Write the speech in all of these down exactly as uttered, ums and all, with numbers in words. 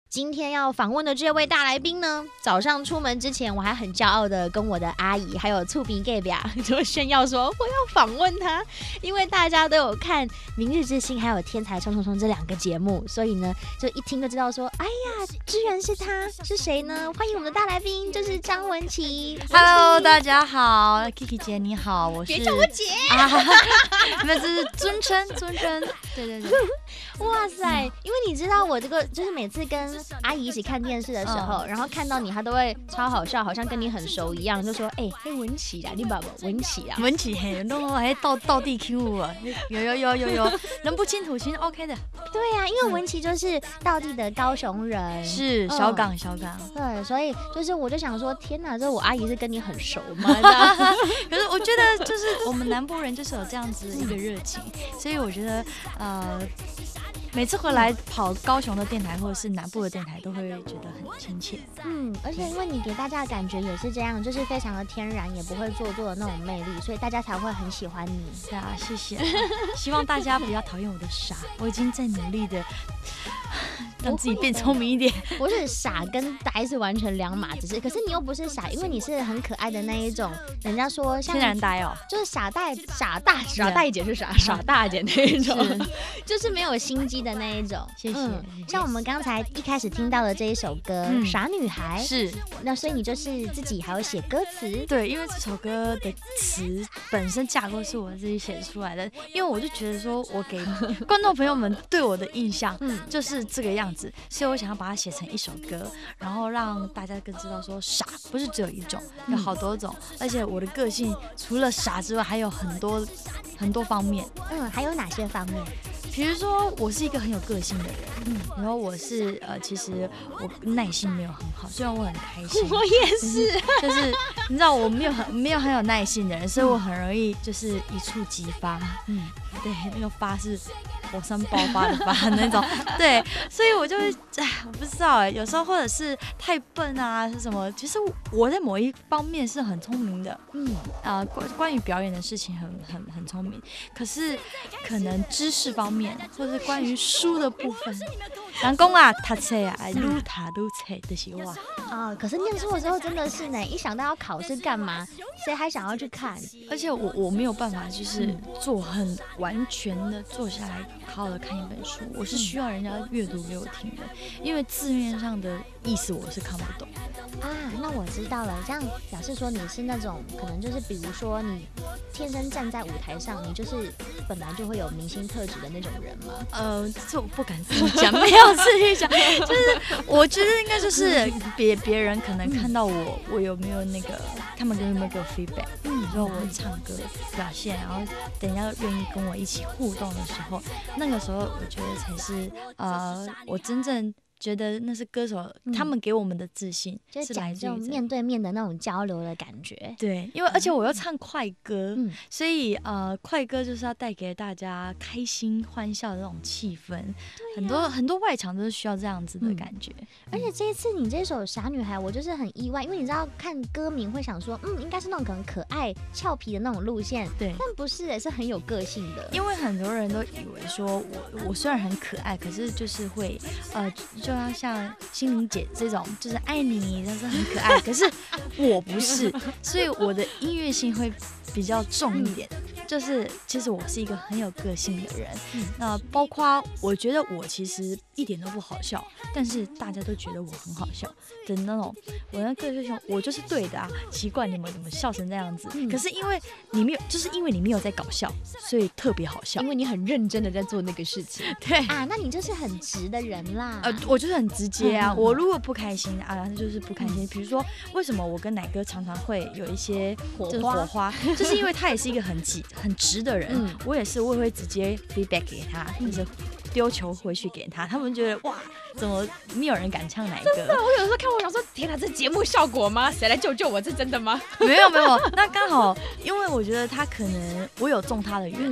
今天要访问的这位大来宾呢，早上出门之前，我还很骄傲的跟我的阿姨还有醋鼻 gay 表就炫耀说我要访问他，因为大家都有看《明日之星》还有《天才冲冲冲》这两个节目，所以呢，就一听就知道说，哎呀，居然是他，是谁呢？欢迎我们的大来宾，就是张文琪。 Hello， 大家好 ，Kiki 姐你好，我是别叫我姐啊，那这是尊称，尊称，对对对。 哇塞，因为你知道我这个就是每次跟阿姨一起看电视的时候，嗯、然后看到你，她都会超好笑，好像跟你很熟一样，就说：“哎、欸，嘿文琪啊，你爸爸文琪啊， 文琪嘿，那我还到到地 Q 啊，有有有有有，人不清土清 OK 的。 对呀、啊，因为文琪就是道地的高雄人， 是小港、嗯、小港。 对，所以就是我就想说，天哪，这我阿姨是跟你很熟吗？ 可是我觉得就是我们南部人就是有这样子一个热情，所以我觉得呃。每次回来跑高雄的电台或者是南部的电台，都会觉得很亲切。 嗯，而且因为你给大家的感觉也是这样，就是非常的天然，也不会做作的那种魅力，所以大家才会很喜欢你。 对啊，谢谢。希望大家不要讨厌我的傻，我已经在努力的让自己变聪明一点。 不是傻跟呆是完全两码子事，可是你又不是傻，因为你是很可爱的那一种。人家说像天然呆哦， 就是傻呆、傻大、傻大姐是傻傻大姐那一种，就是没有心机的那一种。 谢谢、 嗯。像我们刚才一开始听到的这一首歌《嗯、傻女孩》， 是那所以你就是自己还有写歌词？ 对，因为这首歌的词本身架构是我自己写出来的，因为我就觉得说我给观众朋友们对我的印象就是这个样子，所以我想要把它写成一首歌，然后让大家更知道说傻不是只有一种，有好多种，而且我的个性除了傻之外还有很多很多方面。 嗯，还有哪些方面？ 比如说我是一个很有个性的人，嗯，然后我是呃，其实我耐心没有很好，虽然我很开心， 我也是， 就是你知道我没有很没有很有耐心的人，所以我很容易就是一触即发，嗯，对，那个发是火山爆发的发那种，对，所以我就会，哎，我不知道哎，有时候或者是太笨啊，是什么？其实我在某一方面是很聪明的，嗯，啊、呃，关关于表演的事情很很很聪明，可是可能知识方面或者是关于书的部分，人讲啊，读册啊，愈读愈册就是我。 啊、哦，可是念书的时候真的是呢，一想到要考试干嘛，谁还想要去看？ 而且我我没有办法，就是做很完全的坐下来好好的看一本书，我是需要人家阅读给我听的，因为字面上的意思我是看不懂。 啊，那我知道了，这样表示说你是那种可能就是比如说你天生站在舞台上，你就是本来就会有明星特质的那种人吗？ 呃，这我不敢自己讲，没有自己讲，就是我觉得应该就是别别人可能看到我，我有没有那个，他们有没有给我 feedback， 嗯，然后我唱歌表现，然后等一下愿意跟我一起互动的时候，那个时候我觉得才是呃，我真正觉得那是歌手、嗯、他们给我们的自信， 就是讲这种面对面的那种交流的感觉。 对，因为而且我要唱快歌， 嗯、 所以呃，快歌就是要带给大家开心欢笑的那种气氛。啊、很多很多外场都是需要这样子的感觉。嗯、 而且这一次你这首《傻女孩》，我就是很意外，因为你知道看歌名会想说，嗯，应该是那种可能可爱俏皮的那种路线， 对， 但不是，是很有个性的。 因为很多人都以为说我我虽然很可爱，可是就是会呃。就要像心灵姐这种，就是爱你，但是很可爱。可是我不是，所以我的音乐性会比较重一点。就是其实我是一个很有个性的人，嗯、那包括我觉得我其实一点都不好笑，但是大家都觉得我很好笑的那种。我那个性我就是对的啊，奇怪你们怎么笑成这样子？嗯、可是因为你没有，就是因为你没有在搞笑，所以特别好笑。 因为你很认真的在做那个事情。 对啊，那你就是很直的人啦。 呃，我就是很直接啊。嗯、我如果不开心啊，那就是不开心。比如说，为什么我跟奶哥常常会有一些火花？火花，就是因为他也是一个很直、很直的人。嗯、我也是，我也会直接 feedback 给他，就是丢球回去给他。他们觉得哇，怎么没有人敢呛奶哥？ 真的，我有时候看我想说，天哪，这节目效果吗？谁来救救我？这真的吗？ 没有没有，那刚好，因为我觉得他可能我有中他的缘啊，嗯、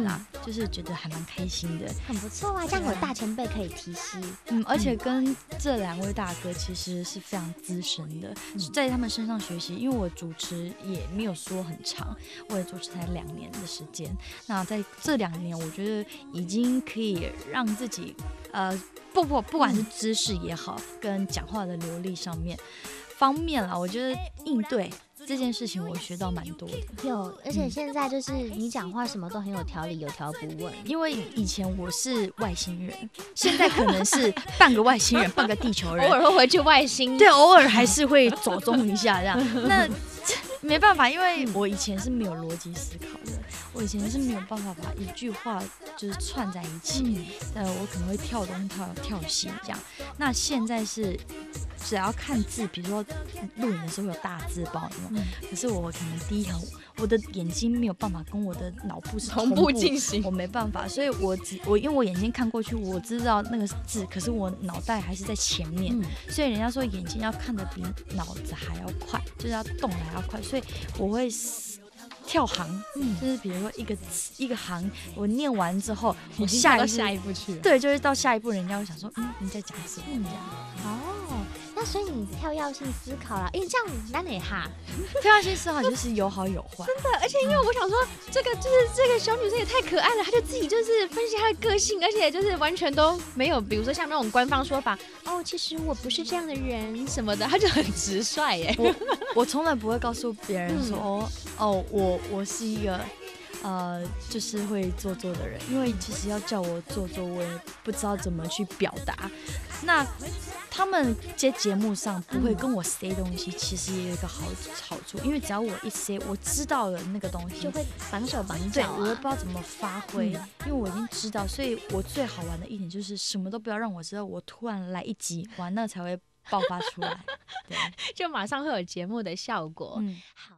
就是觉得还蛮开心的， 很不错啊，这样有大前辈可以提携。 嗯，而且跟这两位大哥其实是非常资深的，嗯、在他们身上学习。因为我主持也没有说很长，我也主持才两年的时间。那在这两年，我觉得已经可以让自己，呃，不不，不管是知识也好，跟讲话的流利上面方面啦，我觉得应对这件事情我学到蛮多的。 有，而且现在就是你讲话什么都很有条理，有条不紊。 因为以前我是外星人，现在可能是半个外星人，半个地球人， 偶尔会回去外星。 对，偶尔还是会走中一下这样。那没办法，因为我以前是没有逻辑思考的，我以前是没有办法把一句话就是串在一起，嗯、呃，我可能会跳东跳跳西这样。那现在是只要看字，比如说录影的时候有大字报，嗯、可是我可能第一行我的眼睛没有办法跟我的脑部是同步进行， 我没办法，所以我只我因为我眼睛看过去，我知道那个字，可是我脑袋还是在前面，嗯、所以人家说眼睛要看得比脑子还要快，就是要动得还要快，所以我会跳行，嗯、就是比如说一个一个行，我念完之后，我下一步下一步去了， 对，就是到下一步，人家会想说，嗯，你在讲什么？嗯、这样。 哦，那所以你跳跃性思考啦，因为这样那你哈， 跳跃性思考就是有好有坏， 真的。而且因为我想说，这个就是这个小女生也太可爱了，她就自己就是分析她的个性，而且就是完全都没有，比如说像那种官方说法，哦，其实我不是这样的人什么的，她就很直率耶。 我我从来不会告诉别人说，哦、嗯、哦，我我是一个。呃，就是会做作的人，因为其实要叫我做作，我也不知道怎么去表达。那他们在节目上不会跟我 say 东西，其实也有一个好好处，因为只要我一 say， 我知道了那个东西， 就会绑手绑脚、 对，我会不知道怎么发挥，嗯、因为我已经知道，所以我最好玩的一点就是什么都不要让我知道，我突然来一集，完了才会爆发出来，对， 就马上会有节目的效果。嗯，好。